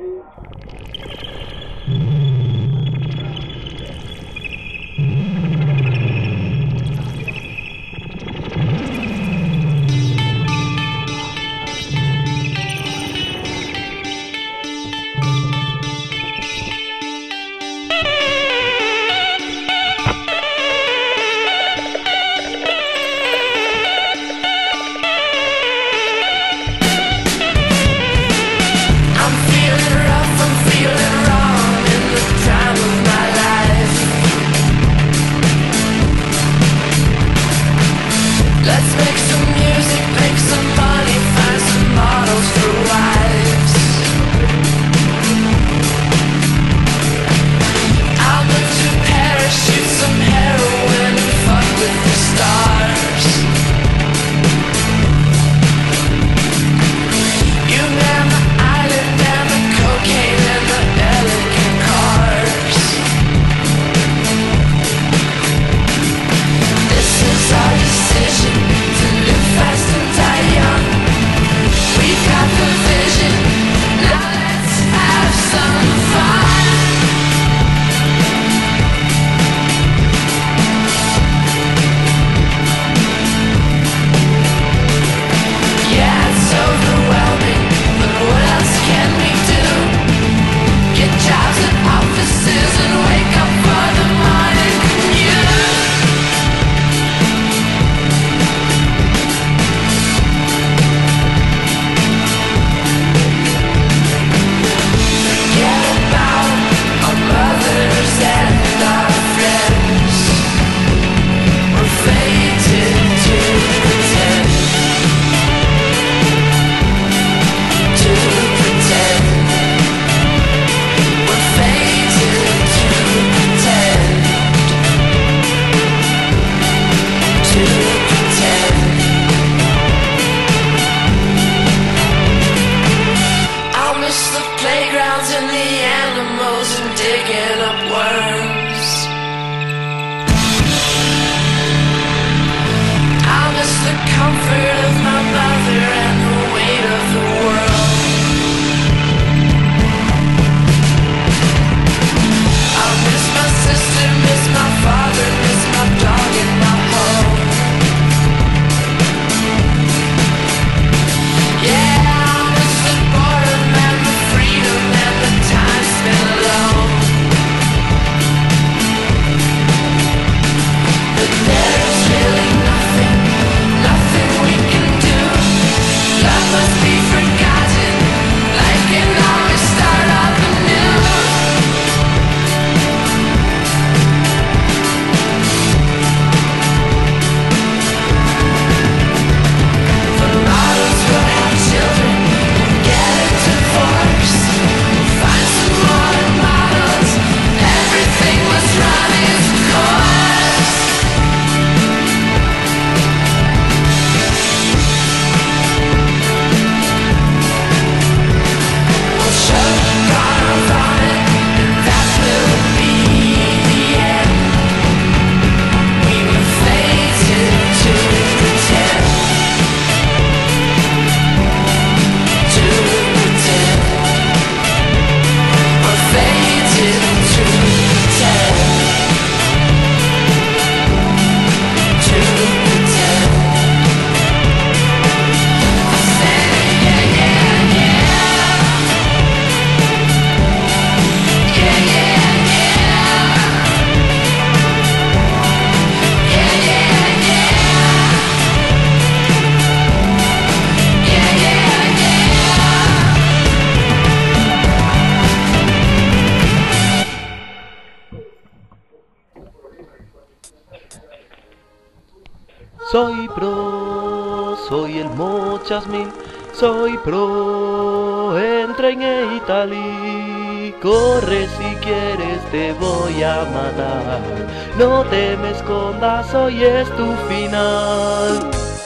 Soy pro, soy el Mochasmin, soy pro, entra en Italy. Corre si quieres, te voy a matar. No te me escondas, hoy es tu final.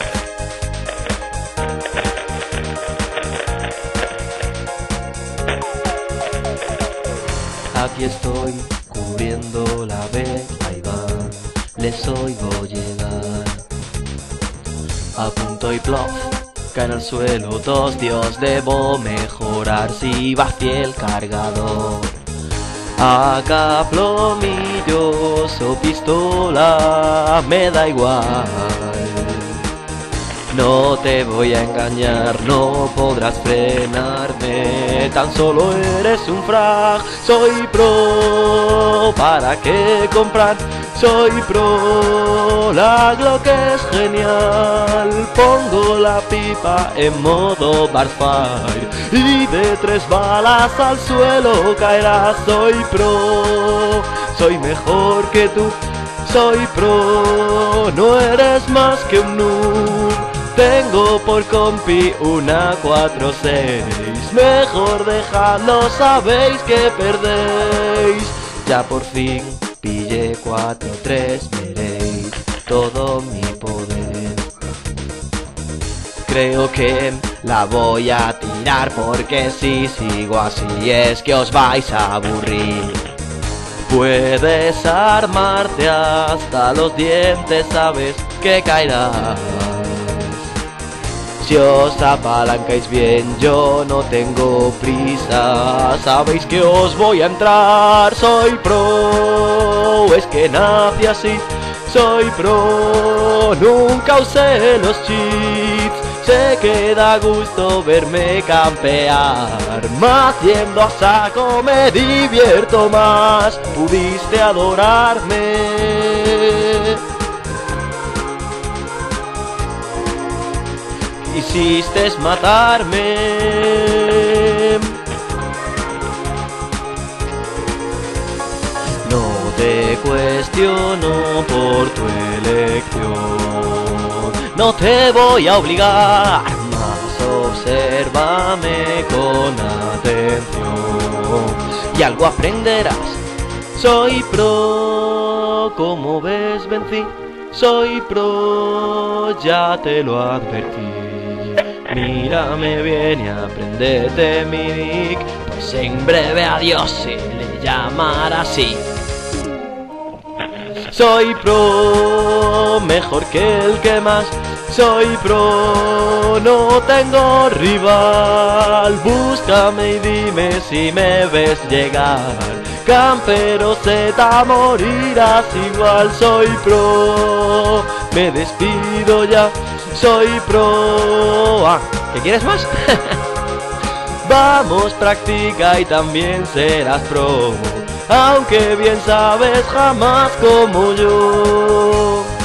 Aquí estoy, cubriendo la B, ahí van, les oigo llegar. A punto y bluff, caen al suelo 2 dios, debo mejorar si vacía el cargador. AK, plomillos o pistola, me da igual. No te voy a engañar, no podrás frenarme, tan solo eres un frag. Soy pro, ¿para qué comprar? Soy pro, la Glock es genial. Pongo la pipa en modo Barfire y de 3 balas al suelo caerás. Soy pro, soy mejor que tú. Soy pro, no eres más que un noob. Tengo por compi una 4-6, mejor dejadlo, sabéis que perdéis. Ya por fin pillé 4-3, veréis todo mi poder. Creo que la voy a tirar porque si sigo así es que os vais a aburrir. Puedes armarte hasta los dientes, sabes que caerás. Si os apalancáis bien, yo no tengo prisa, sabéis que os voy a entrar. Soy pro, es que nací así. Soy pro, nunca usé los cheats. Sé que da gusto verme campear, más yendo a saco me divierto más. Pudiste adorarme, quisiste matarme. No te cuestiono por tu elección, no te voy a obligar, más obsérvame con atención y algo aprenderás. Soy pro, como ves vencí. Soy pro, ya te lo advertí. Mírame bien y aprendete mi nick, pues en breve a Dios se le llamará así. Soy pro, mejor que el que más. Soy pro, no tengo rival. Búscame y dime si me ves llegar. Campero Z, morirás igual. Soy pro, me despido ya. Soy pro. Ah, ¿qué quieres más? Vamos, practica y también serás pro, aunque bien sabes jamás como yo.